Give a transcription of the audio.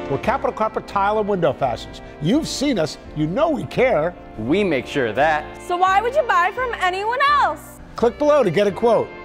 We're Capital Carpet Tile and Window Fashions. You've seen us, you know we care. We make sure of that. So why would you buy from anyone else? Click below to get a quote.